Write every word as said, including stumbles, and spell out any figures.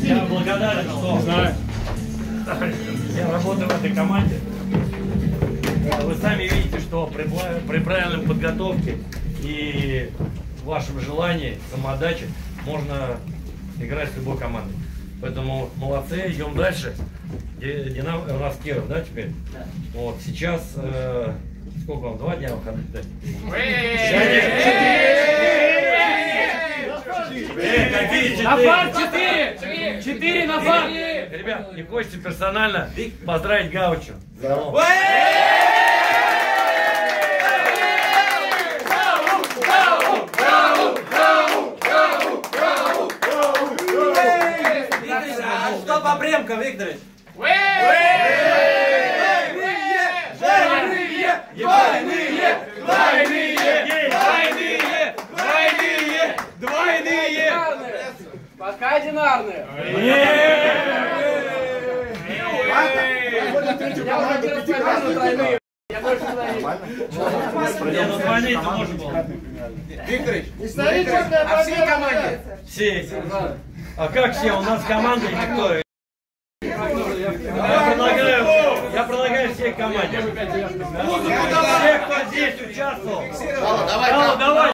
Я благодарен, что я работаю в этой команде. Вы сами видите, что при, при правильной подготовке и вашем желании, самоотдаче можно играть с любой командой. Поэтому молодцы, идем дальше. Динамо, у нас Киров, да, теперь? Да. Вот, сейчас, э, сколько вам, два дня выходных, да? На фар четыре! Четыре на фар! Ребят, не хочется персонально поздравить Гаучу. Что по Бремка, Викторович? Двойные! Двойные! Двойные! Двойные! Двойные! Двойные! Пока одинарные! Я уже один раз показывал тройные. Я больше Не, ну двойные это можно было. Викторович, историческая а всей команде? Все. А как все? У нас команда никто. Я предлагаю, я предлагаю всей команде. Все, кто здесь участвовал. Давай, давай.